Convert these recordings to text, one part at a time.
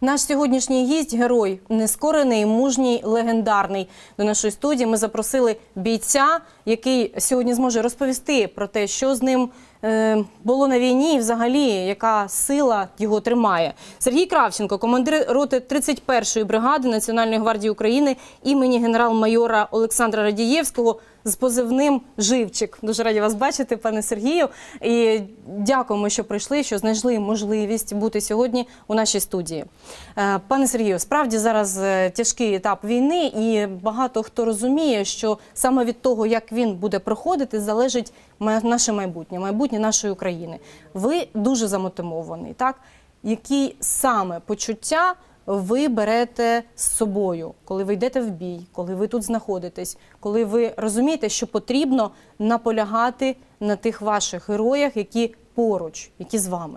Наш сьогоднішній гість – герой, нескорений, мужній, легендарний. До нашої студії ми запросили бійця, який сьогодні зможе розповісти про те, що з ним було на війні і взагалі, яка сила його тримає. Сергій Кравченко, командир роти 31-ї бригади Національної гвардії України імені генерал-майора Олександра Радієвського з позивним «Живчик». Дуже раді вас бачити, пане Сергію. І дякуємо, що прийшли, що знайшли можливість бути сьогодні у нашій студії. Пане Сергію, справді зараз тяжкий етап війни, і багато хто розуміє, що саме від того, як він буде проходити, залежить наше майбутнє, майбутнє нашої України. Ви дуже замотивований, так? Які саме почуття ви берете з собою, коли ви йдете в бій, коли ви тут знаходитесь, коли ви розумієте, що потрібно наполягати на тих ваших героях, які поруч, які з вами?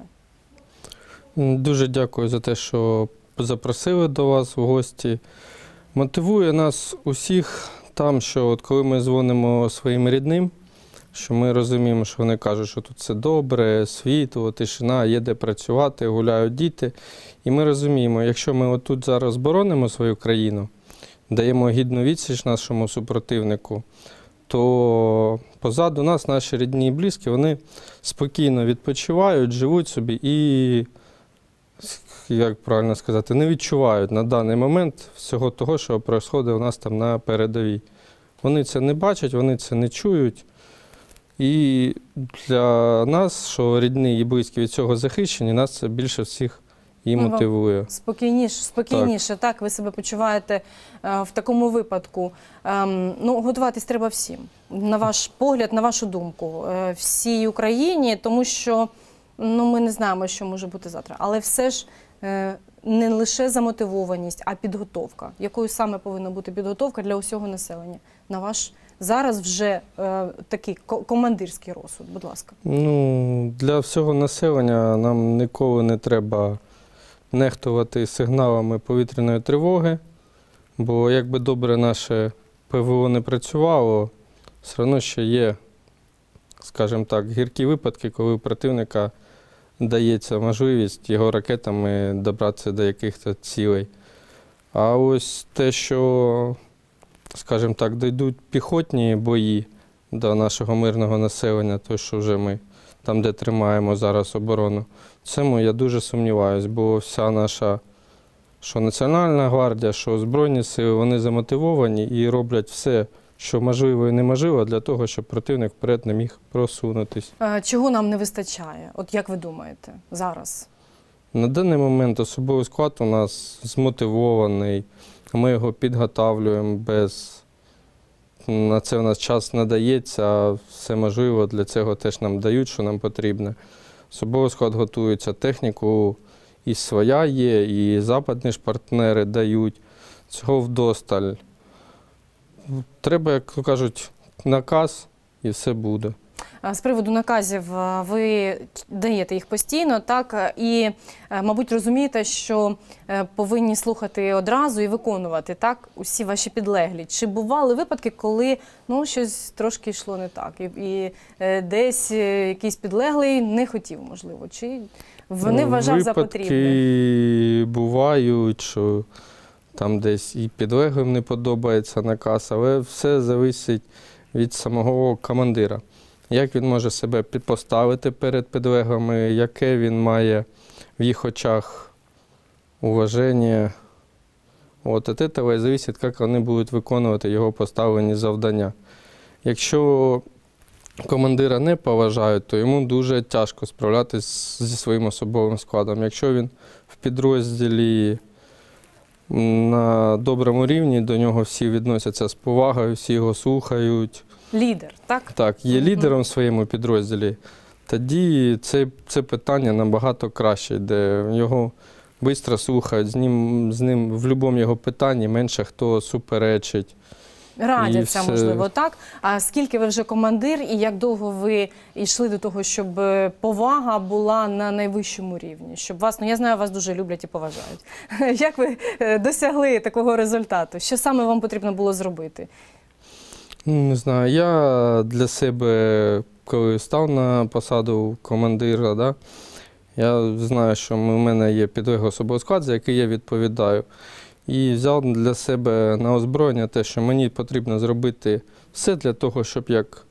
Дуже дякую за те, що запросили до вас в гості. Мотивує нас усіх там, що от коли ми дзвонимо своїм рідним, що ми розуміємо, що вони кажуть, що тут все добре, світло, тишина, є де працювати, гуляють діти. І ми розуміємо, якщо ми отут зараз боронимо свою країну, даємо гідну відсіч нашому супротивнику, то позаду нас наші рідні і близькі, вони спокійно відпочивають, живуть собі і, як правильно сказати, не відчувають на даний момент всього того, що відбувається у нас там на передовій. Вони це не бачать, вони це не чують. І для нас, що рідні і близькі від цього захищені, нас це більше всіх і мотивує. Спокійніше, так, ви себе почуваєте в такому випадку. Ну, готуватись треба всім, на ваш погляд, на вашу думку, всій Україні, тому що ми не знаємо, що може бути завтра. Але все ж не лише замотивованість, а підготовка. Якою саме повинна бути підготовка для усього населення? На ваш зараз вже такий командирський розсуд, будь ласка. Ну, для всього населення нам ніколи не треба нехтувати сигналами повітряної тривоги, бо як би добре наше ПВО не працювало, все одно ще є, скажімо так, гіркі випадки, коли у противника дається можливість його ракетами добратися до якихось цілей. А ось те, що, скажімо так, дійдуть піхотні бої до нашого мирного населення, то що вже ми там, де тримаємо зараз оборону, цьому я дуже сумніваюся, бо вся наша, що Національна гвардія, що Збройні сили, вони замотивовані і роблять все, що можливо і неможливо, для того, щоб противник вперед не міг просунутись. Чого нам не вистачає? От як ви думаєте зараз? На даний момент особовий склад у нас змотивований, ми його підготовлюємо, на це у нас час надається, все можливо, для цього теж нам дають, що нам потрібно. Особовий склад готується, техніку і своя є, і западні ж партнери дають, цього вдосталь. Треба, як кажуть, наказ і все буде. З приводу наказів, ви даєте їх постійно, так? І, мабуть, розумієте, що повинні слухати одразу і виконувати, так? Усі ваші підлеглі. Чи бували випадки, коли щось трошки йшло не так? І десь якийсь підлеглий не хотів, можливо? Чи вони вважав за потрібне? Випадки бувають, що там десь і підлеглим не подобається наказ, але все залежить від самого командира. Як він може себе поставити перед підлеглими, яке він має в їх очах уваження. От від цього і залежить, як вони будуть виконувати його поставлені завдання. Якщо командира не поважають, то йому дуже тяжко справлятися зі своїм особовим складом. Якщо він в підрозділі на доброму рівні, до нього всі відносяться з повагою, всі його слухають. Лідер, так? Так, є лідером в своєму підрозділі. Тоді це питання набагато краще, де його швидко слухають, з ним в будь-якому його питанні менше хто суперечить. Радяться, можливо, так? А скільки ви вже командир і як довго ви йшли до того, щоб повага була на найвищому рівні? Щоб вас, я знаю, вас дуже люблять і поважають. Як ви досягли такого результату? Що саме вам потрібно було зробити? Не знаю, я для себе, коли став на посаду командира, Я знаю, що в мене є підлеглий особовий склад, за який я відповідаю. І взяв для себе на озброєння те, що мені потрібно зробити все для того, щоб як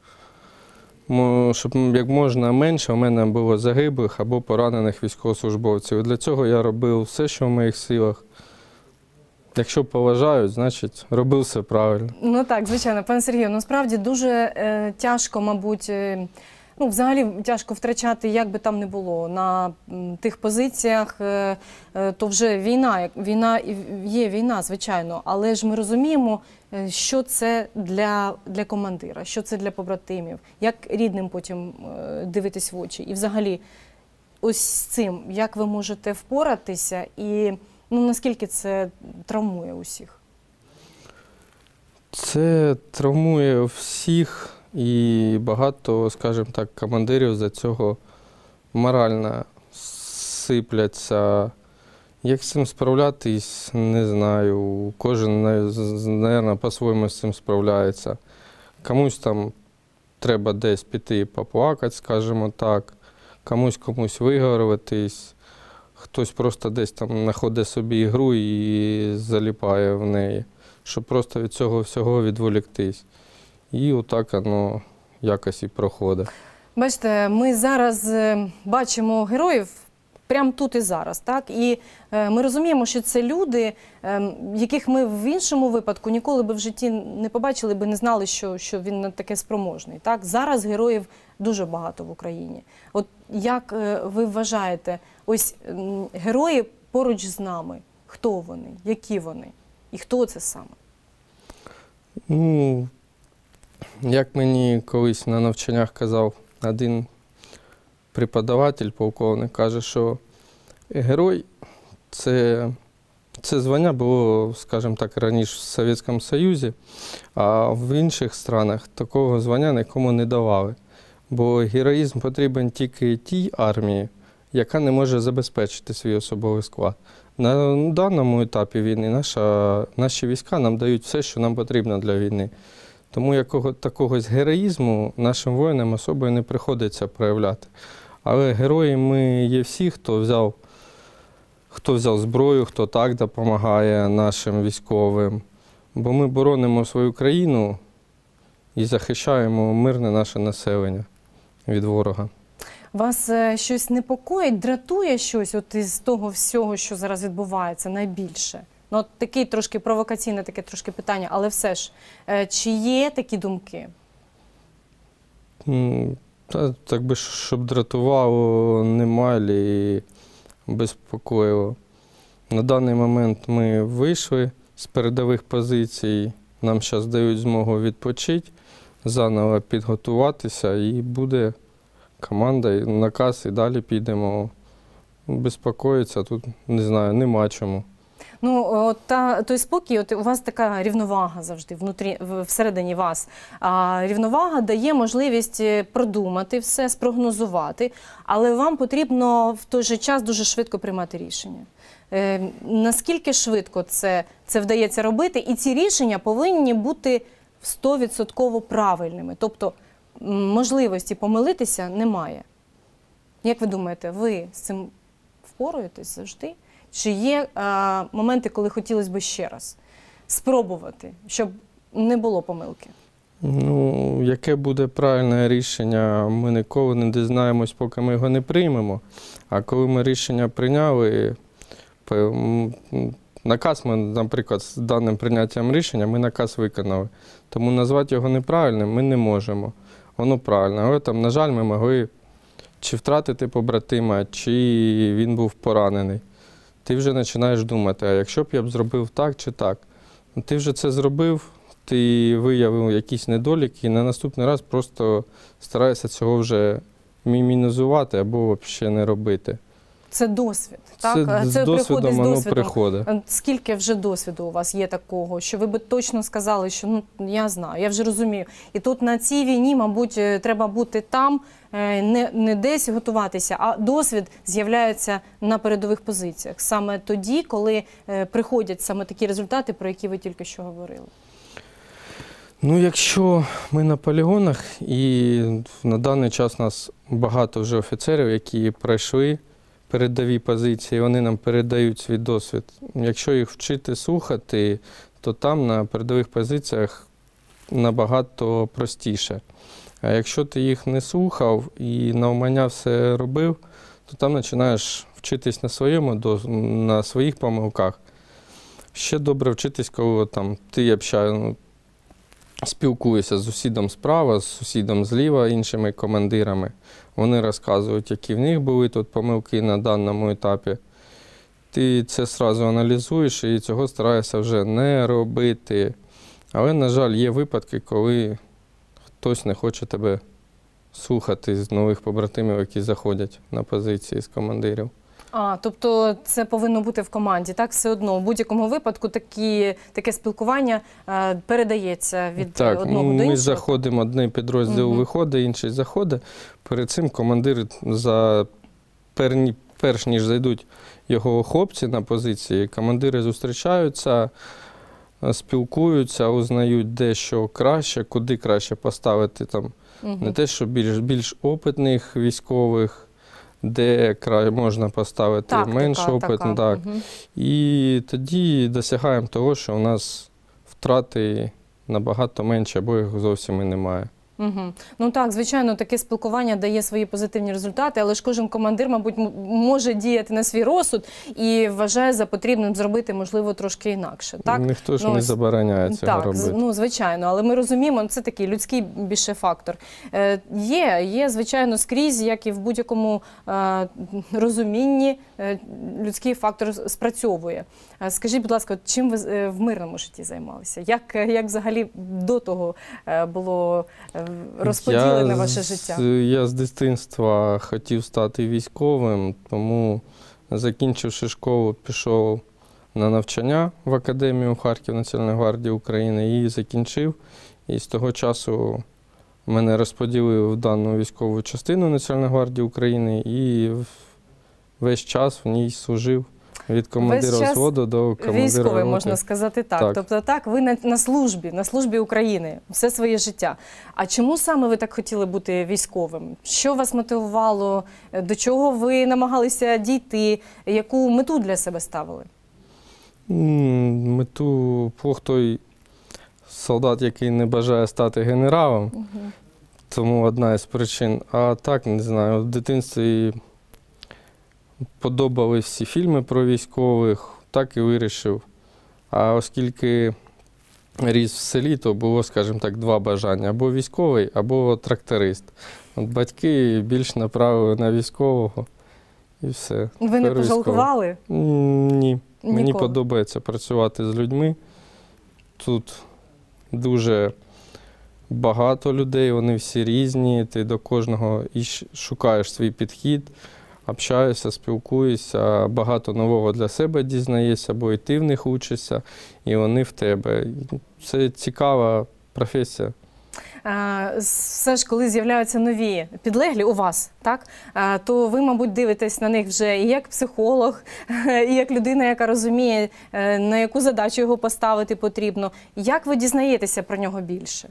можна менше у мене було загиблих або поранених військовослужбовців. І для цього я робив все, що в моїх силах. Якщо поважають, значить робив все правильно. Ну так, звичайно, пане Сергію, насправді дуже тяжко, мабуть, взагалі тяжко втрачати, як би там не було, на тих позиціях, то вже війна є війна, звичайно, але ж ми розуміємо, що це для командира, що це для побратимів, як рідним потім дивитись в очі. І взагалі, ось з цим, як ви можете впоратися і наскільки це травмує усіх? Це травмує всіх. І багато, скажімо так, командирів за цього морально сипляться. Як з цим справлятись, не знаю. Кожен, мабуть, по-своєму з цим справляється. Комусь там треба десь піти поплакати, скажімо так, комусь виговоритись, хтось просто десь там знаходить собі ігру і заліпає в неї, щоб просто від цього всього відволіктись. І отак воно якось і проходить. Бачите, ми зараз бачимо героїв прямо тут і зараз, так? І ми розуміємо, що це люди, яких ми в іншому випадку ніколи би в житті не побачили, би не знали, що він на таке спроможний. Так? Зараз героїв дуже багато в Україні. От як ви вважаєте, ось герої поруч з нами, хто вони, які вони і хто це саме? Як мені колись на навчаннях казав один преподаватель, полковник, каже, що герой – це звання було, скажімо так, раніше в Совєтському Союзі, а в інших странах такого звання нікому не давали. Бо героїзм потрібен тільки тій армії, яка не може забезпечити свій особовий склад. На даному етапі війни наші війська нам дають все, що нам потрібно для війни. Тому такого героїзму нашим воїнам особою не приходиться проявляти. Але герої ми є всі, хто взяв зброю, хто так допомагає нашим військовим. Бо ми боронимо свою країну і захищаємо мирне наше населення від ворога. Вас щось непокоїть, дратує щось от із того всього, що зараз відбувається найбільше? От таке трошки провокаційне, таке трошки питання, але все ж, чи є такі думки? Так би, щоб дратувало, немає і безпокоїло. На даний момент ми вийшли з передових позицій, нам зараз дають змогу відпочити, заново підготуватися і буде команда, наказ і далі підемо. Безпокоїться тут, не знаю, нема чому. Той спокій, у вас така рівновага завжди всередині вас. Рівновага дає можливість продумати все, спрогнозувати, але вам потрібно в той же час дуже швидко приймати рішення. Наскільки швидко це вдається робити? І ці рішення повинні бути 100% правильними. Тобто можливості помилитися немає. Як ви думаєте, ви з цим впораєтесь завжди? Чи є моменти, коли хотілося б ще раз спробувати, щоб не було помилки? Яке буде правильне рішення, ми ніколи не дізнаємось, поки ми його не приймемо. А коли ми рішення прийняли, наказ ми, наприклад, з даним прийняттям рішення, ми наказ виконали. Тому назвати його неправильним ми не можемо. Воно правильне. Але там, на жаль, ми могли чи втратити побратима, чи він був поранений. Ти вже починаєш думати, а якщо б я зробив так чи так. Ти вже це зробив, ти виявив якісь недоліки і на наступний раз просто стараєшся цього вже мінімізувати або взагалі не робити. Це досвід, так? З досвідом воно приходить. Скільки вже досвіду у вас є такого, що ви б точно сказали, що я знаю, я вже розумію. І тут на цій війні, мабуть, треба бути там, не десь готуватися, а досвід з'являється на передових позиціях. Саме тоді, коли приходять саме такі результати, про які ви тільки що говорили. Якщо ми на полігонах, і на даний час у нас багато вже офіцерів, які пройшли передові позиції, вони нам передають свій досвід. Якщо їх вчити слухати, то там на передових позиціях набагато простіше. А якщо ти їх не слухав і навмання все робив, то там починаєш вчитись на своїх помилках. Ще добре вчитись, коли там, ти спілкуєшся з сусідом справа, з сусідом зліва, іншими командирами. Вони розказують, які в них були тут помилки на даному етапі. Ти це одразу аналізуєш і цього стараєшся вже не робити. Але, на жаль, є випадки, коли хтось не хоче тебе слухати з нових побратимів, які заходять на позиції з командирів. Тобто це повинно бути в команді, так? Все одно, в будь-якому випадку таке спілкування передається від одного до іншого? Ми заходимо, одний підрозділ виходить, інший заходить. Перед цим командир, перш ніж зайдуть його хлопці на позиції, командири зустрічаються, спілкуються, узнають, де що краще, куди краще поставити там. Не те, що більш опитних військових, де можна поставити менш опитних. Так. І тоді досягаємо того, що у нас втрати набагато менше, або їх зовсім і немає. Ну так, звичайно, таке спілкування дає свої позитивні результати, але ж кожен командир, мабуть, може діяти на свій розсуд і вважає за потрібним зробити, можливо, трошки інакше. Так? Ніхто ж не забороняє цього робити. Так, звичайно, але ми розуміємо, це такий людський більше фактор. Є, звичайно, скрізь, як і в будь-якому розумінні, людський фактор спрацьовує. Скажіть, будь ласка, чим ви в мирному житті займалися? Як взагалі до того було розподілене ваше життя? Я з дитинства хотів стати військовим, тому, закінчивши школу, пішов на навчання в академію Харків Національної гвардії України і закінчив. І з того часу мене розподілили в дану військову частину Національної гвардії України і весь час в ній служив. Від командира взводу до командира військовий, роти. можна сказати так. Тобто так, ви на службі України все своє життя. А чому саме ви так хотіли бути військовим? Що вас мотивувало? До чого ви намагалися дійти? Яку мету для себе ставили? Мету той солдат, який не бажає стати генералом. Тому одна із причин. А так, не знаю, в дитинстві подобались всі фільми про військових, так і вирішив. А оскільки ріс в селі, то було, скажімо так, два бажання. Або військовий, або тракторист. От батьки більш направили на військового і все. Ви не пожалкували? Ні. Мені подобається працювати з людьми. Тут дуже багато людей, вони всі різні, ти до кожного і шукаєш свій підхід. Общаюся, спілкуюся, багато нового для себе дізнаєшся, бо і ти в них учишся, і вони в тебе. Це цікава професія. Все ж, коли з'являються нові підлеглі у вас, так, то ви, мабуть, дивитесь на них вже і як психолог, і як людина, яка розуміє, на яку задачу його поставити потрібно. Як ви дізнаєтеся про нього більше?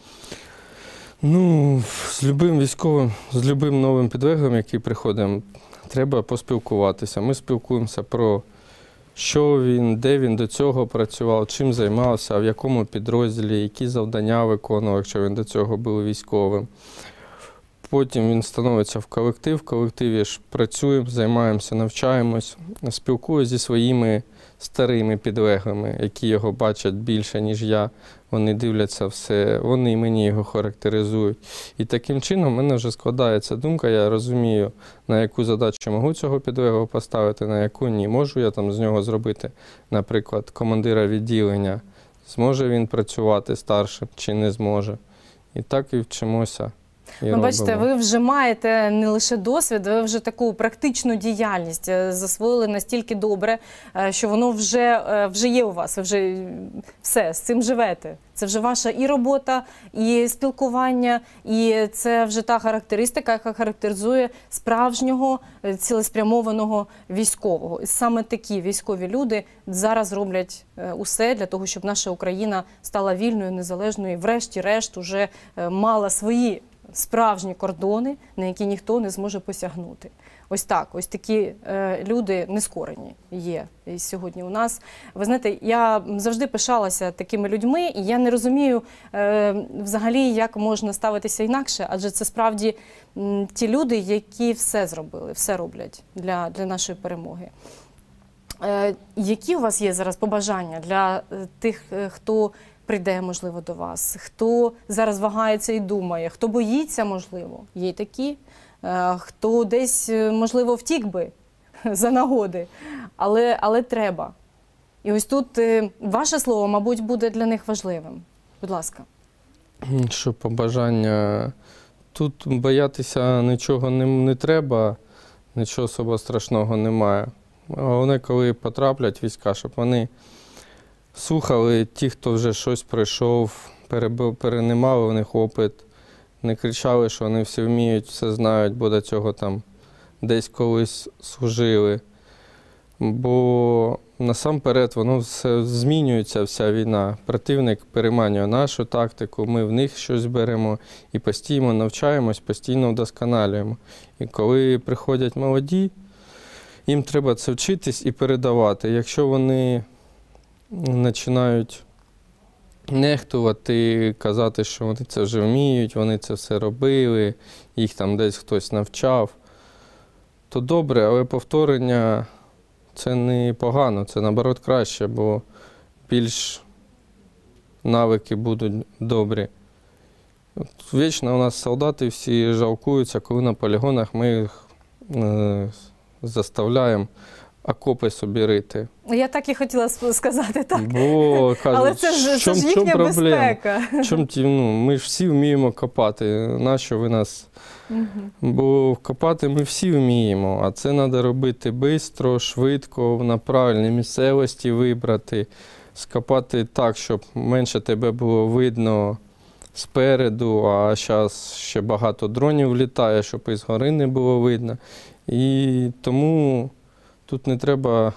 З любим військовим, з любим новим підлеглим, який приходить, треба поспілкуватися. Ми спілкуємося про що він, де він до цього працював, чим займався, в якому підрозділі, які завдання виконував, якщо він до цього був військовим. Потім він становиться в колективі ж працюємо, займаємося, навчаємось, спілкуюся зі своїми старими підлеглими, які його бачать більше, ніж я. Вони дивляться все, вони мені його характеризують. І таким чином в мене вже складається думка, я розумію, на яку задачу можу цього підлеглого поставити, на яку ні. Можу я там з нього зробити, наприклад, командира відділення. Зможе він працювати старшим чи не зможе. І так і вчимося. Бачите, ви вже маєте не лише досвід, ви вже таку практичну діяльність засвоїли настільки добре, що воно вже є у вас, ви вже все, з цим живете. Це вже ваша і робота, і спілкування, і це вже та характеристика, яка характеризує справжнього цілеспрямованого військового. І саме такі військові люди зараз роблять усе для того, щоб наша Україна стала вільною, незалежною і врешті-решт уже мала свої справжні кордони, на які ніхто не зможе посягнути. Ось так, ось такі люди нескорені є сьогодні у нас. Ви знаєте, я завжди пишалася такими людьми, і я не розумію взагалі, як можна ставитися інакше, адже це справді ті люди, які все зробили, все роблять для нашої перемоги. Які у вас є зараз побажання для тих, хто прийде, можливо, до вас, хто зараз вагається і думає, хто боїться, можливо, є й такі, хто десь, можливо, втік би за нагоди, але треба. І ось тут ваше слово, мабуть, буде для них важливим. Будь ласка. Що побажання? Тут боятися нічого не треба, нічого особо страшного немає. Головне, коли потраплять війська, щоб вони слухали ті, хто вже щось пройшов, переймали у них опит, не кричали, що вони все вміють, все знають, бо до цього там десь колись служили. Бо насамперед воно все змінюється, вся війна. Противник переманює нашу тактику, ми в них щось беремо і постійно навчаємось, постійно вдосконалюємо. І коли приходять молоді, їм треба це вчитись і передавати. Якщо вони починають нехтувати, казати, що вони це вже вміють, вони це все робили, їх там десь хтось навчав, то добре, але повторення – це не погано, це наоборот краще, бо більш навики будуть добрі. Вічно у нас солдати всі жалкуються, коли на полігонах ми їх заставляємо окопи собі рити. Я так і хотіла сказати, так. Бо, кажуть, але це ж їхня безпека. Ми ж всі вміємо копати, нащо ви нас? Бо копати ми всі вміємо, а це треба робити швидко, швидко, на правильній місцевості вибрати, скопати так, щоб менше тебе було видно спереду, а зараз ще багато дронів літає, щоб із гори не було видно. І тому тут не треба,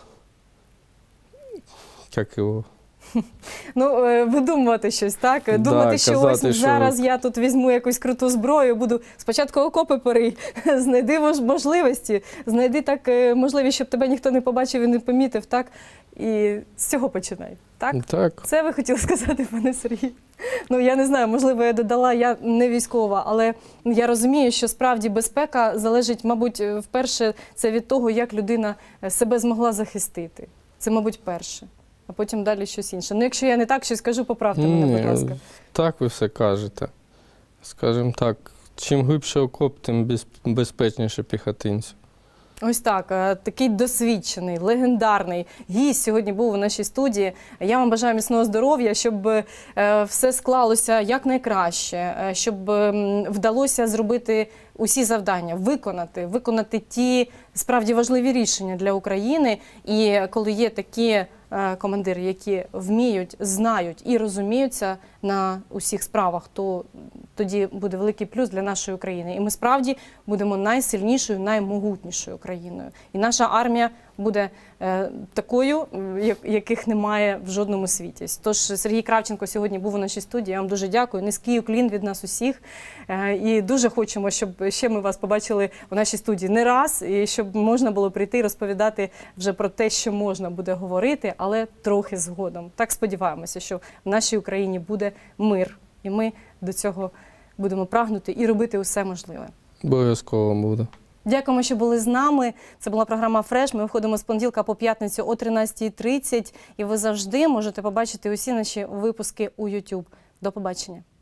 видумувати щось, так? Думати, що казати, ось зараз я тут візьму якусь круту зброю, буду спочатку окопи порий, знайди можливості, знайди так можливість, щоб тебе ніхто не побачив і не помітив, так? І з цього починай, так? Так. Це ви хотіли сказати, пане Сергію? Я не знаю, можливо, я додала, я не військова, але я розумію, що справді безпека залежить, мабуть, вперше це від того, як людина себе змогла захистити. Це, мабуть, перше. А потім далі щось інше. Якщо я не так щось кажу, поправте мене, будь ласка. Так ви все кажете. Скажімо так, чим глибше окоп, тим безпечніше піхотинцю. Ось так, такий досвідчений, легендарний гість сьогодні був у нашій студії. Я вам бажаю міцного здоров'я, щоб все склалося якнайкраще, щоб вдалося зробити усі завдання, виконати ті справді важливі рішення для України. І коли є такі командири, які вміють, знають і розуміються на усіх справах, то тоді буде великий плюс для нашої України. І ми справді будемо найсильнішою, наймогутнішою країною. І наша армія буде такою, яких немає в жодному світі. Тож Сергій Кравченко сьогодні був у нашій студії. Я вам дуже дякую. Низький уклін від нас усіх. І дуже хочемо, щоб ще ми вас побачили у нашій студії не раз, і щоб можна було прийти і розповідати вже про те, що можна буде говорити, але трохи згодом. Так сподіваємося, що в нашій Україні буде мир. І ми до цього будемо прагнути і робити усе можливе. Обов'язково буде. Дякуємо, що були з нами. Це була програма «Фреш». Ми виходимо з понеділка по п'ятницю о 13:30. І ви завжди можете побачити усі наші випуски у YouTube. До побачення.